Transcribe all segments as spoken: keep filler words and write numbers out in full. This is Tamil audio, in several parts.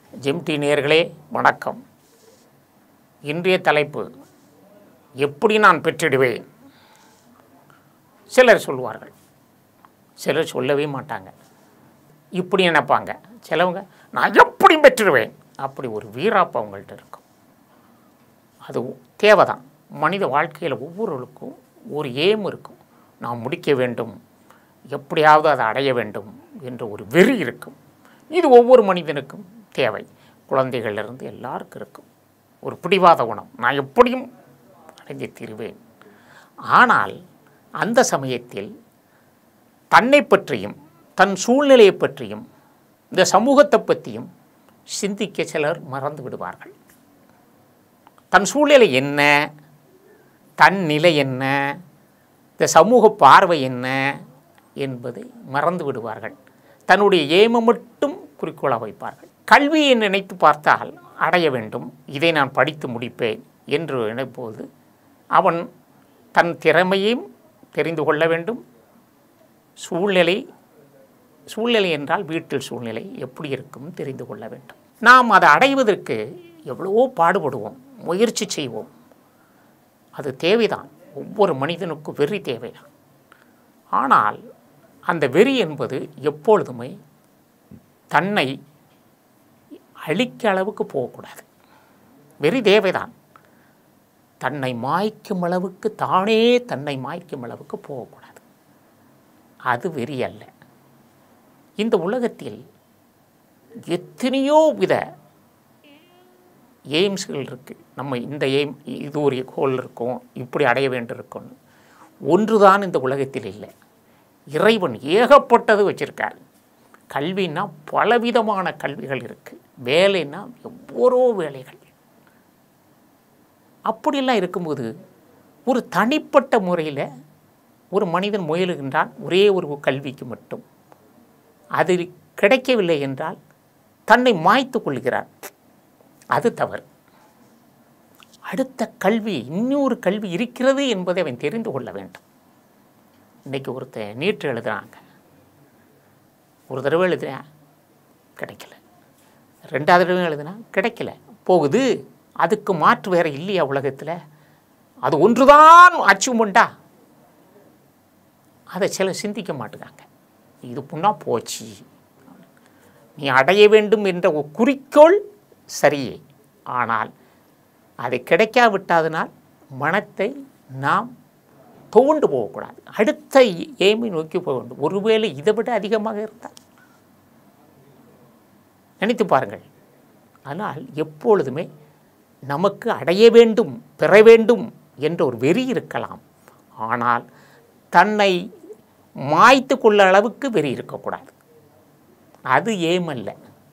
ஜிம்டி நேயர்களே வணக்கம். இன்றைய தலைப்பு, எப்படி நான் பெற்றிடுவேன். சிலர் சொல்வார்கள், சிலர் சொல்லவே மாட்டாங்க. இப்படி நினைப்பாங்க. சிலவங்க நான் எப்படி பெற்றிடுவேன், அப்படி ஒரு வீராப்பு அவங்கள்ட்ட இருக்கும். அது தேவைதான். மனித வாழ்க்கையில் ஒவ்வொருவருக்கும் ஒரு ஏம் இருக்கும். நான் முடிக்க வேண்டும், எப்படியாவது அதை அடைய வேண்டும் என்ற ஒரு வெறி இருக்கும். இது ஒவ்வொரு மனிதனுக்கும் தேவை. குழந்தைகளிலிருந்து எல்லாருக்கும் இருக்கும் ஒரு பிடிவாத குணம். நான் எப்படியும் அடைந்து தீருவேன். ஆனால் அந்த சமயத்தில் தன்னை பற்றியும் தன் சூழ்நிலையை பற்றியும் இந்த சமூகத்தை பற்றியும் சிந்திக்க சிலர் மறந்து விடுவார்கள். தன் சூழ்நிலை என்ன, தன் நிலை என்ன, இந்த சமூக பார்வை என்ன என்பதை மறந்து விடுவார்கள். தன்னுடைய ஏமம் மட்டும் குறிக்கோளாக வைப்பார்கள். கல்வியை நினைத்து பார்த்தால் அடைய வேண்டும், இதை நான் படித்து முடிப்பேன் என்று நினைப்போது அவன் தன் திறமையையும் தெரிந்து கொள்ள வேண்டும். சூழ்நிலை சூழ்நிலை என்றால் வீட்டில் சூழ்நிலை எப்படி இருக்கும் தெரிந்து கொள்ள வேண்டும். நாம் அதை அடைவதற்கு எவ்வளவோ பாடுபடுவோம், முயற்சி செய்வோம். அது தேவைதான். ஒவ்வொரு மனிதனுக்கும் வெறி தேவைதான். ஆனால் அந்த வெறி என்பது எப்பொழுதுமே தன்னை அழிக்க அளவுக்கு போகக்கூடாது. வெறி தேவைதான். தன்னை மாய்க்கும் அளவுக்கு, தானே தன்னை மாய்க்கும் அளவுக்கு போகக்கூடாது. அது வெறி அல்ல. இந்த உலகத்தில் எத்தனையோ வித எய்ம்ஸ்கள் இருக்குது. நம்ம இந்த எய்ம், இது ஒரு கோல் இருக்கும், இப்படி அடைய வேண்டியிருக்கும். ஒன்றுதான் இந்த உலகத்தில் இல்லை. இறைவன் ஏகப்பட்டது வச்சுருக்கார். கல்வின்னா பலவிதமான கல்விகள் இருக்குது. வேலைன்னா எவ்வளோ வேலைகள். அப்படிலாம் இருக்கும்போது ஒரு தனிப்பட்ட முறையில் ஒரு மனிதன் முயலுகின்றான் ஒரே ஒரு கல்விக்கு மட்டும். அது கிடைக்கவில்லை என்றால் தன்னை மாய்த்து கொள்கிறான். அது தவறு. அடுத்த கல்வி, இன்னொரு கல்வி இருக்கிறது என்பதை அவன் தெரிந்து கொள்ள வேண்டும். இன்றைக்கி ஒருத்தர் நீட் எழுதுகிறாங்க. ஒரு தடவை எழுதுனா கிடைக்கல, ரெண்டாவது தடவை எழுதுனா கிடைக்கல, போகுது. அதுக்கு மாற்று வேறு இல்லையா உலகத்தில்? அது ஒன்றுதான் அச்சீவ்மெண்ட்டா? அதை சிலர் சிந்திக்க மாட்டுக்காங்க. இது புண்ணா போச்சு. நீ அடைய வேண்டும் என்ற ஒரு குறிக்கோள் சரியே, ஆனால் அதை கிடைக்காவிட்டதனால் மனத்தை நாம் தோண்டு போகக்கூடாது. அடுத்த எய்மை நோக்கி போக வேண்டும். ஒருவேளை இதை விட அதிகமாக இருந்தால் நினைத்து பாருங்கள். ஆனால் எப்பொழுதுமே நமக்கு அடைய வேண்டும், பெற வேண்டும் என்ற ஒரு வெறி இருக்கலாம். ஆனால் தன்னை மாய்த்து கொள்ள அளவுக்கு வெறி இருக்கக்கூடாது. அது ஏம் அல்ல.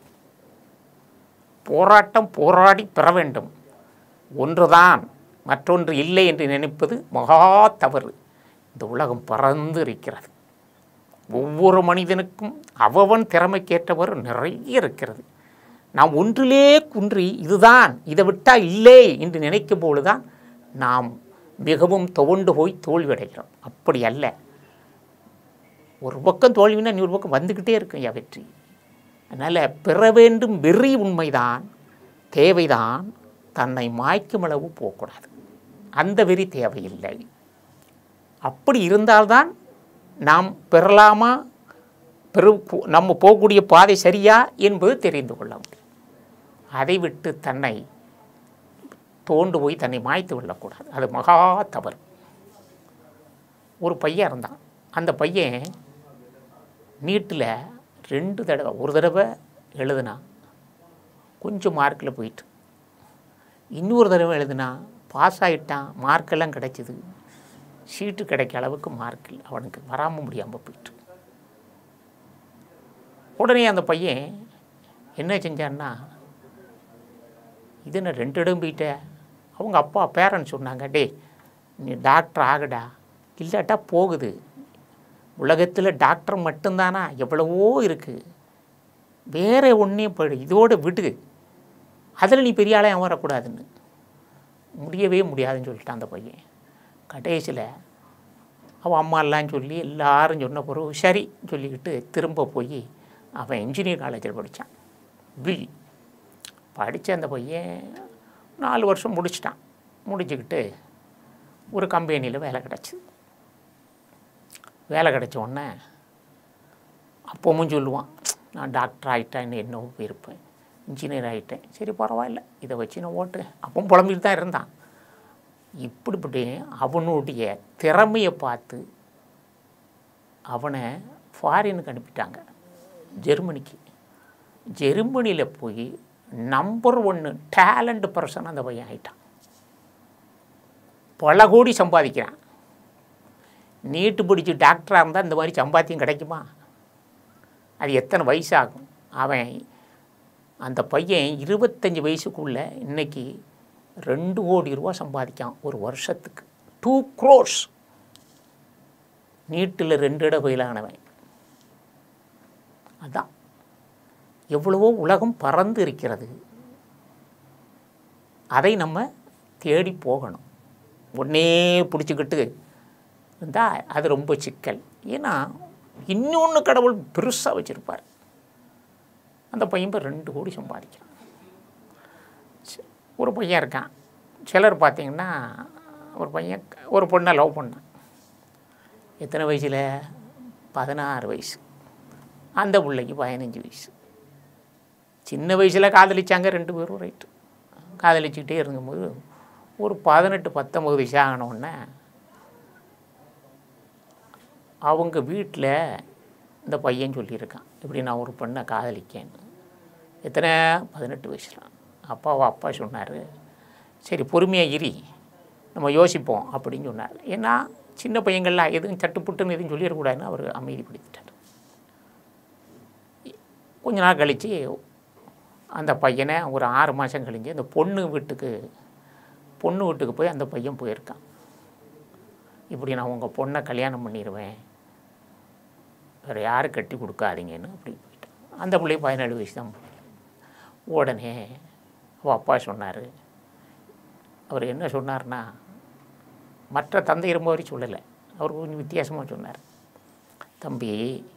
போராட்டம் போராடி பெற வேண்டும். ஒன்றுதான், மற்றொன்று இல்லை என்று நினைப்பது மகா தவறு. இந்த உலகம் பறந்து இருக்கிறது. ஒவ்வொரு மனிதனுக்கும் அவன் திறமைக்கேற்றவர் நிறைய இருக்கிறது. நாம் ஒன்றிலே குன்றி இதுதான், இதை விட்டால் இல்லை என்று நினைக்கும் பொழுதுதான் நாம் மிகவும் துவண்டு போய் தோல்வியடைகிறோம். அப்படி அல்ல. ஒரு பக்கம் தோல்வினா இன்னொரு பக்கம் வந்துக்கிட்டே இருக்கும் யா வெற்றி. அதனால் பெற வேண்டும் வெறி உண்மைதான், தேவைதான். தன்னை மாய்க்கும் அளவு போகக்கூடாது. அந்த வெறி தேவையில்லை. அப்படி இருந்தால்தான் நாம் பெறலாமா, பெரு நம்ம போகக்கூடிய பாதை சரியா என்பது தெரிந்து கொள்ள முடியும். அதை விட்டு தன்னை தோண்டு போய் தன்னை மாய்த்து கொள்ளக்கூடாது. அது மகா தவறு. ஒரு பையன் இருந்தான். அந்த பையன் நீட்டில் ரெண்டு தடவை, ஒரு தடவை எழுதுனா கொஞ்சம் மார்க்கில் போயிட்டு, இன்னொரு தடவை எழுதுனா பாஸ் ஆகிட்டான், மார்க்கெல்லாம் கிடைச்சிது. சீட்டு கிடைக்க அளவுக்கு மார்க் இல்லை, அவனுக்கு வராமல் முடியாமல் போயிட்டு. உடனே அந்த பையன் என்ன செஞ்சான்னா, இது நான் ரெண்டு இடம் போயிட்ட. அவங்க அப்பா பேரண்ட்ஸ் சொன்னாங்க, டே நீ டாக்டர் ஆகுடா, இல்லாட்டா போகுது. உலகத்தில் டாக்டர் மட்டும்தானா, எவ்வளவோ இருக்குது, வேறு ஒன்றே போயிடு, இதோடு விடு, அதில் நீ பெரிய ஆளே வரக்கூடாதுன்னு. முடியவே முடியாதுன்னு சொல்லிட்டான் அந்த பையன். கடைசியில் அவன் அம்மாலாம் சொல்லி எல்லாரும் சொன்ன பிறகு சரின்னு சொல்லிக்கிட்டு திரும்ப போய் அவன் இன்ஜினியர் காலேஜில் படித்தான். பி படித்த அந்த பையன் நாலு வருஷம் முடிச்சிட்டான். முடிச்சுக்கிட்டு ஒரு கம்பெனியில் வேலை கிடச்சிது. வேலை கிடச்ச உடனே அப்பவும் சொல்லுவான், நான் டாக்டர் ஆகிட்டேன்னு என்னவோ இருப்பேன், இன்ஜினியர் ஆகிட்டேன், சரி பரவாயில்ல இதை வச்சு நான் ஓட்டு. அப்பவும் புலம்பிட்டு தான் இருந்தான். இப்படிப்பட்டு அவனுடைய திறமையை பார்த்து அவனை ஃபாரினுக்கு அனுப்பிட்டாங்க, ஜெர்மனிக்கு. ஜெர்மனியில் போய் நம்பர் ஒன்று டேலண்ட் பர்சன் அந்த பையன் ஆகிட்டான். பல கோடி சம்பாதிக்கிறான். நீட்டு பிடிச்சி டாக்டராக இருந்தால் இந்த மாதிரி சம்பாத்தியம் கிடைக்குமா? அது எத்தனை வயசாகும்? அவன் அந்த பையன் இருபத்தஞ்சி வயசுக்குள்ளே இன்றைக்கி ரெண்டு கோடி ரூபா சம்பாதிக்கான் ஒரு வருஷத்துக்கு. டூ க்ரோர்ஸ். நீட்டில் ரெண்டு இட பயிலானவன். அதான் எவ்வளவோ உலகம் பறந்து இருக்கிறது. அதை நம்ம தேடி போகணும். ஒன்றே பிடிச்சிக்கிட்டு இருந்தால் அது ரொம்ப சிக்கல். ஏன்னா இன்னொன்று கடவுள் பெருசாக வச்சுருப்பார். அந்த பையன் இப்போ ரெண்டு கோடி சம்பாதிக்கிறான். ஒரு பையன் இருக்கான். சிலர் பார்த்திங்கன்னா ஒரு பையன் ஒரு பொண்ணை லவ் பண்ணான். எத்தனை வயசில்? பதினாறு வயசு. அந்த பிள்ளைக்கு பதினஞ்சு வயசு. சின்ன வயசில் காதலிச்சாங்க ரெண்டு பேரும். ரைட்டு, காதலிச்சுக்கிட்டே இருக்கும்போது ஒரு பதினெட்டு பத்தொம்பது வயசு ஆனோடனே அவங்க வீட்டில் இந்த பையன் சொல்லியிருக்கான், இப்படி நான் ஒரு பெண்ணை காதலிக்கேன்னு. எத்தனை? பதினெட்டு வயசில். அப்பாவா அப்பா சொன்னார், சரி பொறுமையாக இரி, நம்ம யோசிப்போம் அப்படின்னு சொன்னார். ஏன்னா சின்ன பையங்கள்லாம் எதுவும் சட்டுப்புட்டுன்னு எதுவும் சொல்லிடக்கூடாதுன்னு அவர் அமைதிப்படுத்திட்டார். கொஞ்ச நாள் கழித்து அந்த பையனை ஒரு ஆறு மாதம் கழிஞ்சு அந்த பொண்ணு வீட்டுக்கு பொண்ணு வீட்டுக்கு போய் அந்த பையன் போயிருக்கான். இப்படி நான் உங்கள் பொண்ணை கல்யாணம் பண்ணிடுவேன், வேறு யாரும் கட்டி கொடுக்காதீங்கன்னு அப்படி போயிட்டான். அந்த பிள்ளை பதினேழு வயசு தான். உடனே அவள் அப்பா சொன்னார், அவர் என்ன சொன்னார்னா, மற்ற தந்தை ரொம்ப வரை சொல்லலை, அவர் கொஞ்சம் வித்தியாசமாக சொன்னார். தம்பி,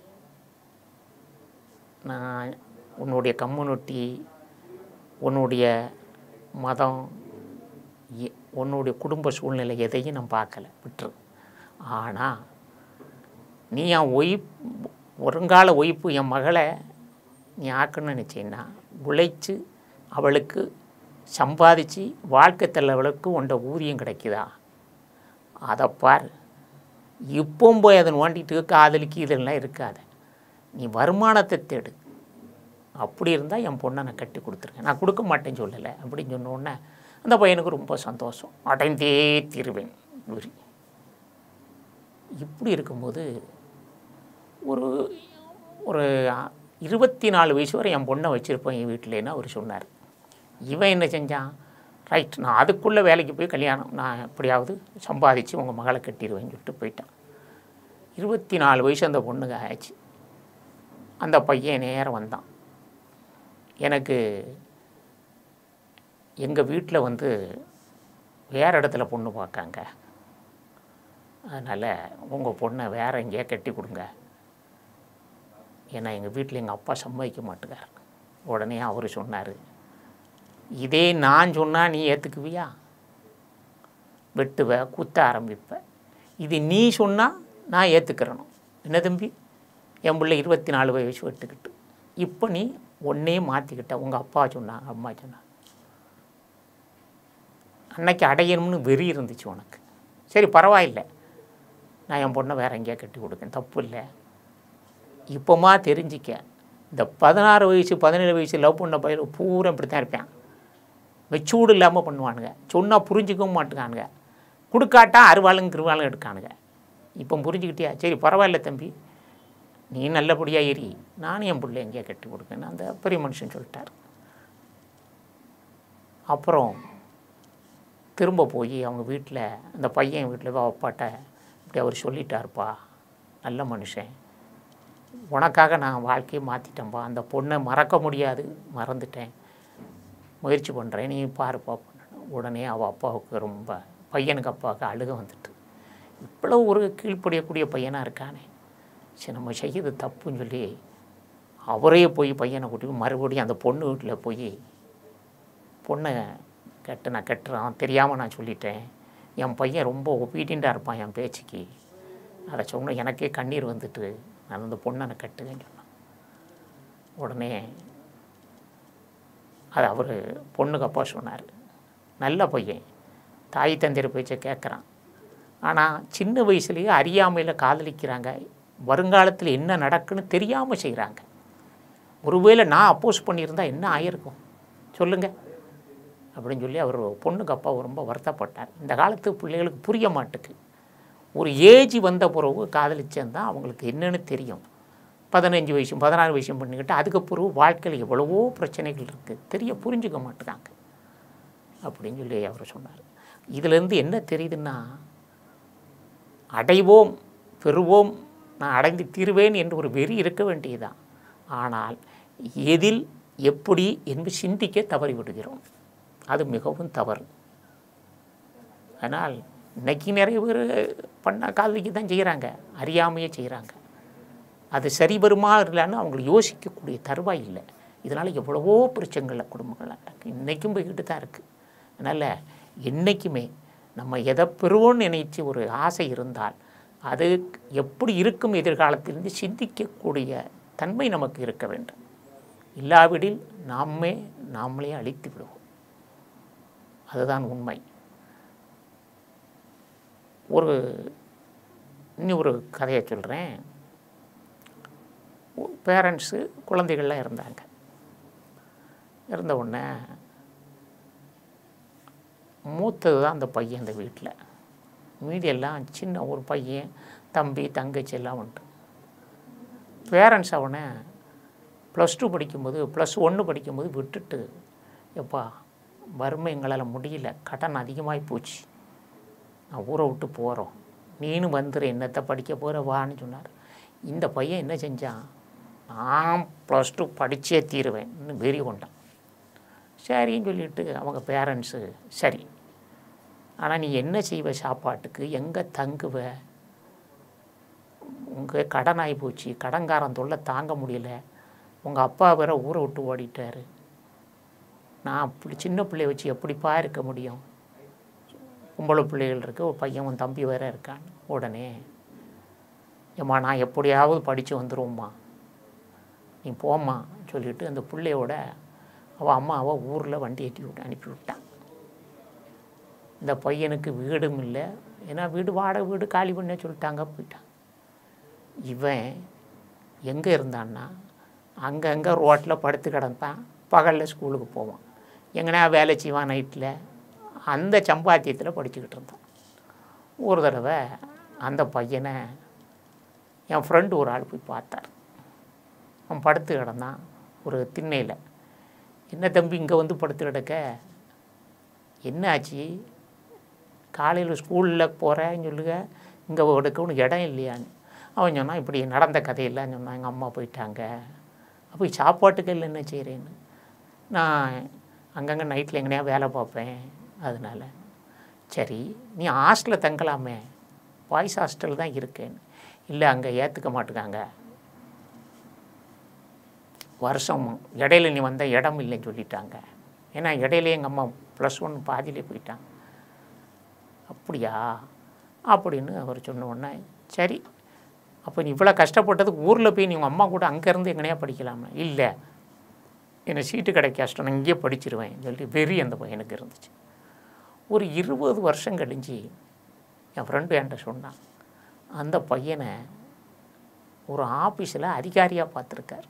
நான் உன்னுடைய கம்யூனிட்டி, உன்னுடைய மதம், உன்னுடைய குடும்ப சூழ்நிலை எதையும் நான் பார்க்கலை, விட்டுரு. ஆனால் நீ என் ஒய்ஃப், வருங்கால ஒய்ஃபு என் மகளை நீ ஆக்கணும்னு நினச்சின்னா உழைச்சி அவளுக்கு சம்பாதிச்சு வாழ்க்கை தள்ளவளுக்கு உண்ட ஊதியம் கிடைக்குதா அதை பார். இப்போவும் போய் அதை நோண்டிட்டு காதலிக்கு இதெல்லாம் இருக்காது. நீ வருமானத்தை தேடு. அப்படி இருந்தால் என் பொண்ணை நான் கட்டி கொடுத்துருக்கேன், நான் கொடுக்க மாட்டேன்னு சொல்லலை அப்படின்னு சொன்னோடனே அந்த பையனுக்கு ரொம்ப சந்தோஷம். அடைந்தே தீருவேன் உரி. இப்படி இருக்கும்போது ஒரு ஒரு இருபத்தி நாலு வயசு வரை என் பொண்ணை வச்சுருப்பேன் என் வீட்டிலேன்னு அவர் சொன்னார். இவன் என்ன செஞ்சான்? ரைட், நான் அதுக்குள்ளே வேலைக்கு போய் கல்யாணம் நான் எப்படியாவது சம்பாதிச்சு உங்கள் மகளை கட்டிடுவேன்னு சொல்லிட்டு போயிட்டான். இருபத்தி நாலு வயசு அந்த பொண்ணுக்கு ஆயிடுச்சு. அந்த பையன் நேரம் வந்தான். எனக்கு எங்கள் வீட்டில் வந்து வேறு இடத்துல பொண்ணு பார்க்காங்க, அதனால் உங்கள் பொண்ணை வேறு எங்கேயா கட்டி கொடுங்க, ஏன்னா எங்கள் வீட்டில் எங்கள் அப்பா சம்மதிக்க மாட்டேங்கார். உடனே அவர் சொன்னார், இதே நான் சொன்னால் நீ ஏற்றுக்குவியா? வெட்டுவ, குத்த ஆரம்பிப்ப. இது நீ சொன்னால் நான் ஏற்றுக்கிறணும். என்ன தம்பி, என் பிள்ளை இருபத்தி நாலு வயசு வெட்டுக்கிட்டு இப்போ நீ ஒன்றே மாற்றிக்கிட்ட. உங்கள் அப்பா சொன்னாங்க, அம்மா சொன்னாங்க. அன்னைக்கு அடையணும்னு வெறி இருந்துச்சு உனக்கு. சரி பரவாயில்லை, நான் என் பொண்ணை வேறு எங்கேயா கட்டி கொடுக்கேன், தப்பு இல்லை. இப்போமா தெரிஞ்சிக்க, இந்த பதினாறு வயசு பதினேழு வயசு லவ் பண்ண பையன் பூரா இப்படி தான் இருப்பேன். மெச்சூர்டு இல்லாமல் பண்ணுவானுங்க. சொன்னால் புரிஞ்சிக்கவும் மாட்டுக்கானுங்க. கொடுக்காட்டா அருவாளுங்க கிருவாளும் எடுக்கானுங்க. இப்போ புரிஞ்சுக்கிட்டியா? சரி பரவாயில்ல தம்பி, நீ நல்லபடியாக ஏறி, நானும் என் பிள்ளை எங்கேயா கட்டி கொடுக்கேன்னு அந்த பெரிய மனுஷன் சொல்லிட்டார். அப்புறம் திரும்ப போய் அவங்க வீட்டில், அந்த பையன் வீட்டில் போய் அப்பாட்ட இப்படி அவர் சொல்லிட்டாருப்பா, நல்ல மனுஷன், உனக்காக நான் வாழ்க்கையை மாற்றிட்டேன்ப்பா, அந்த பொண்ணை மறக்க முடியாது, மறந்துட்டேன், முயற்சி பண்ணுறேன், நீ பாருப்பா. உடனே அவள் அப்பாவுக்கு ரொம்ப, பையனுக்கு அப்பாவுக்கு அழுக வந்துட்டு, இவ்வளோ ஒரு கீழ்ப்படியக்கூடிய பையனாக இருக்கானே, சரி நம்ம செய்யறது தப்புன்னு சொல்லி அவரே போய் பையனை கூட்டி மறுபடியும் அந்த பொண்ணு வீட்டில் போய் பொண்ணை கட்டு நான் கட்டுறான் தெரியாமல் நான் சொல்லிட்டேன், என் பையன் ரொம்ப ஒபீடியண்ட்டாக இருப்பான் என் பேச்சுக்கு, அதை சொன்ன எனக்கே கண்ணீர் வந்துட்டு நான் அந்த பொண்ணை நான் கட்டுவேன்னு சொன்னேன். உடனே அது அவர் பொண்ணுக்கு அப்பா சொன்னார், நல்ல பையன் தாய் தந்தையர் பேச்சை கேட்குறான், ஆனால் சின்ன வயசுலேயே அறியாமையில் காதலிக்கிறாங்க, வருங்காலத்தில் என்ன நடக்குன்னு தெரியாமல் செய்கிறாங்க. ஒருவேளை நான் அப்போஸ் பண்ணியிருந்தால் என்ன ஆகிருக்கும் சொல்லுங்கள் அப்படின்னு சொல்லி அவர் பொண்ணுக்கு அப்பா ரொம்ப வருத்தப்பட்டார். இந்த காலத்து பிள்ளைகளுக்கு புரிய மாட்டுக்கு. ஒரு ஏஜ் வந்த பிறகு காதலிச்சேன் அவங்களுக்கு என்னென்னு தெரியும். பதினஞ்சு வயசும் பதினாறு வயசும் பண்ணிக்கிட்டு அதுக்கு பிறகு வாழ்க்கையில் எவ்வளவோ பிரச்சனைகள் இருக்குது, தெரிய புரிஞ்சுக்க மாட்டுக்காங்க அப்படின்னு சொல்லி அவர் சொன்னார். இதிலேருந்து என்ன தெரியுதுன்னா, அடைவோம் பெறுவோம் நான் அடைந்து தீர்வேன் என்று ஒரு வெறி இருக்க வேண்டியதுதான். ஆனால் எதில் எப்படி என்று சிந்திக்க தவறி விடுகிறோம், அது மிகவும் தவறு. அதனால் இன்றைக்கி நிறைய பேர் பண்ண காதலிக்கு தான் செய்கிறாங்க, அறியாமையே செய்கிறாங்க. அது சரி வருமா இல்லைன்னு அவங்களுக்கு யோசிக்கக்கூடிய தருவாய் இல்லை. இதனால் எவ்வளவோ பிரச்சனைகளில் குடும்பங்கள்லாம் இருக்குது, இன்றைக்கும் போய்கிட்டு தான் இருக்குது. அதனால் என்றைக்குமே நம்ம எதை பெறுவோன்னு நினைச்சு ஒரு ஆசை இருந்தால் அது எப்படி இருக்கும் எதிர்காலத்திலிருந்து சிந்திக்கக்கூடிய தன்மை நமக்கு இருக்க வேண்டும். இல்லாவிடில் நாமே நாமளே அழித்து விடுவோம். அதுதான் உண்மை. ஒரு இன்னும் ஒரு கதையை சொல்கிறேன். பேரண்ட்ஸு குழந்தைகள்லாம் இருந்தாங்க. இருந்த உடனே மூத்தது தான் அந்த பையன் அந்த வீட்டில், மீதியெல்லாம் சின்ன ஒரு பையன் தம்பி தங்கச்சி எல்லாம் உண்டு. பேரண்ட்ஸ் அவனை ப்ளஸ் டூ படிக்கும்போது ப்ளஸ் ஒன்று படிக்கும்போது விட்டுட்டு, எப்பா வறுமை எங்களால் முடியல, கடன் அதிகமாகி போச்சு, நான் ஊரை விட்டு போகிறோம், நீனும் வந்துடு, என்னத்தை படிக்க போகிற வான்னு சொன்னார். இந்த பையன் என்ன செஞ்சான், நான் ப்ளஸ் டூ படித்தே தீருவேன் இன்னும் வெறி கொண்டான். சரின்னு சொல்லிவிட்டு அவங்க பேரண்ட்ஸு, சரி ஆனால் நீ என்ன செய்வ, சாப்பாட்டுக்கு எங்கே தங்குவ, உங்கள் கடன் ஆகி போச்சு, கடன்காரன் தொல்லை தாங்க முடியல, உங்கள் அப்பா வேற ஊரை விட்டு ஓடிட்டார், நான் அப்படி சின்ன பிள்ளைய வச்சு எப்படிப்பா இருக்க முடியும், பொம்பளை பிள்ளைகள் இருக்குது, ஒரு பையன் உன் தம்பி வேற இருக்கான். உடனே ஏம்மா நான் எப்படியாவது படித்து வந்துடுவோம்மா, நீ போம்மா சொல்லிவிட்டு அந்த பிள்ளையோட அவள் அம்மாவை ஊரில் வண்டி ஏற்றி விட்டு அனுப்பி விட்டான். இந்த பையனுக்கு வீடும் இல்லை, ஏன்னா வீடு வாடகை வீடு காலி பண்ண சொல்லிட்டாங்க, போயிட்டான். இவன் எங்கே இருந்தான்னா அங்கங்கே ரோட்டில் படுத்து கிடந்தான், பகலில் ஸ்கூலுக்கு போவான், எங்கன்னா வேலை செய்வான் நைட்டில், அந்த சம்பாத்தியத்தில் படிச்சுக்கிட்டு இருந்தான். ஒரு தடவை அந்த பையனை என் ஃப்ரெண்டு ஒரு ஆள் போய் பார்த்தார். அவன் படுத்து கிடந்தான் ஒரு திண்ணையில். என்ன தம்பி இங்கே வந்து படுத்து கிடக்க, என்ன ஆச்சு, காலையில் ஸ்கூலில் போகிறேன்னு சொல்லுங்க, இங்கே எடுக்க உனக்கு இடம் இல்லையான்னு. அவன் சொன்னான், இப்படி நடந்த கதையெல்லாம் சொன்னான், எங்கள் அம்மா போயிட்டாங்க, அப்போ சாப்பாட்டுக்கு இல்லை என்ன செய்கிறேன்னு, நான் அங்கங்கே நைட்டில் எங்கேயா வேலை பார்ப்பேன், அதனால். சரி நீ ஹாஸ்டலில் தங்கலாமே, பாய்ஸ் ஹாஸ்டல் தான் இருக்கேன்னு. இல்லை அங்கே ஏற்றுக்க மாட்டுக்காங்க, வருஷம் இடையில நீ வந்த இடம் இல்லைன்னு சொல்லிட்டாங்க, ஏன்னா இடையிலே எங்கள் அம்மா ப்ளஸ் ஒன் பாதியிலே போயிட்டாங்க. அப்படியா அப்படின்னு அவர் சொன்ன உடனே, சரி அப்போ நீ இவ்வளோ கஷ்டப்பட்டதுக்கு ஊரில் போய் நீ உங்கள் அம்மா கூட அங்கேருந்து எங்கனையா படிக்கலாமே. இல்லை எனக்கு சீட்டு கிடைக்க கஷ்டம், நான் இங்கேயே படிச்சிருவேன் சொல்லிட்டு வெறி அந்த பையனுக்கு இருந்துச்சு. ஒரு இருபது வருஷம் கழிஞ்சு என் ஃப்ரெண்டு என்கிட்ட சொன்னான், அந்த பையனை ஒரு ஆஃபீஸில் அதிகாரியாக பார்த்துருக்கார்.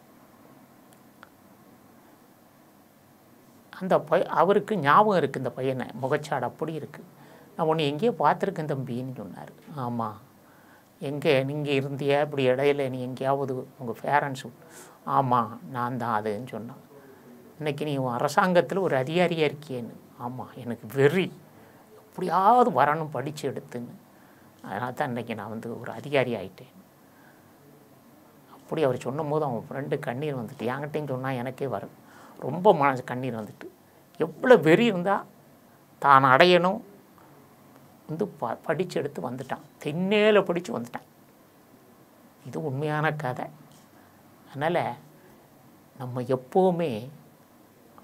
அந்த பை அவருக்கு ஞாபகம் இருக்குது, இந்த பையனை முகச்சாடு அப்படி இருக்குது, நான் உன்னை எங்கேயோ பார்த்துருக்கேன் தம்பின்னு சொன்னார். ஆமாம், எங்கே நீங்கள் இருந்தியா, இப்படி இடையில நீ எங்கேயாவது உங்கள் பேரண்ட்ஸ்? ஆமாம் நான் தான் அதுன்னு சொன்னான். இன்றைக்கி நீ அரசாங்கத்தில் ஒரு அதிகாரியாக இருக்கியேன்னு. ஆமாம் எனக்கு வெறி, எப்படியாவது வரணும் படித்து எடுத்துன்னு, அதனால தான் இன்றைக்கி நான் வந்து ஒரு அதிகாரி ஆகிட்டேன். அப்படி அவர் சொன்னும் போது அவன் ஃப்ரெண்டு கண்ணீர் வந்துட்டு, என்கிட்டையும் சொன்னால் எனக்கே வரும், ரொம்ப மனசு கண்ணீர் வந்துட்டு. எவ்வளோ வெறி இருந்தால் தான் அடையணும் வந்து ப படித்து எடுத்து வந்துட்டான், தென்னேல படித்து வந்துட்டான். இது உண்மையான கதை. அதனால் நம்ம எப்போவுமே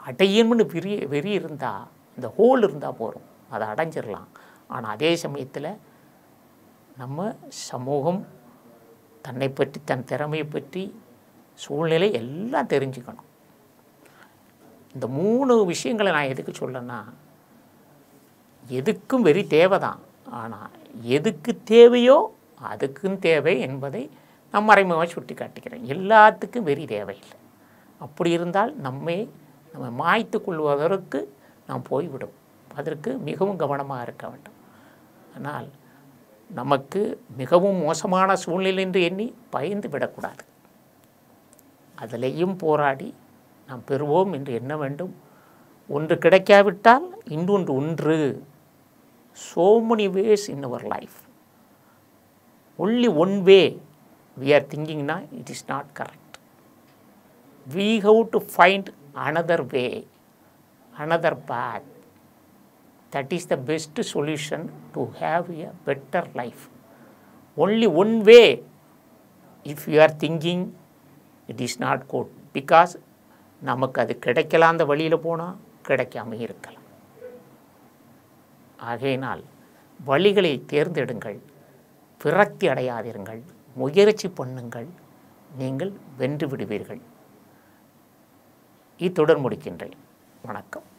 அடையணும்னு வெறி வெறி இருந்தால், இந்த ஹோல் இருந்தால் போகிறோம், அதை அடைஞ்சிடலாம். ஆனால் அதே சமயத்தில் நம்ம சமூகம் தன்னை பற்றி, தன் திறமையை பற்றி, சூழ்நிலை எல்லாம் தெரிஞ்சுக்கணும். இந்த மூணு விஷயங்களை நான் எதுக்கு சொல்லன்னா, எதுக்கும் வெறி தேவை தான். ஆனால் எதுக்கு தேவையோ அதுக்கும் தேவை என்பதை நான் மறைமுகமாக சுட்டி காட்டுகிறேன். எல்லாத்துக்கும் வெறி தேவையில்லை. அப்படி இருந்தால் நம்மை நம்ம மாய்த்து கொள்வதற்கு நாம் போய்விடும். அதற்கு மிகவும் கவனமாக இருக்க வேண்டும். ஆனால் நமக்கு மிகவும் மோசமான சூழ்நிலை என்று எண்ணி பயந்து விடக்கூடாது. அதிலேயும் போராடி நாம் பெறுவோம் என்று எண்ண வேண்டும். ஒன்று கிடைக்காவிட்டால் இன்னொன்று ஒன்று. So many ways in our life. Only one way we are thinking now, it is not correct. We have to find another way, another path. That is the best solution to have a better life. Only one way, if you are thinking, it is not good. Because நமக்கு அது கிடைக்கலாம், அந்த வழியில் போனால் கிடைக்காம இருக்கலாம். ஆகையினால் வழிகளை தேர்ந்தெடுங்கள், விரக்தி அடையாதிருங்கள், முயற்சி பண்ணுங்கள், நீங்கள் வென்று விடுவீர்கள். இத்துடன் முடிக்கின்றேன். வணக்கம்.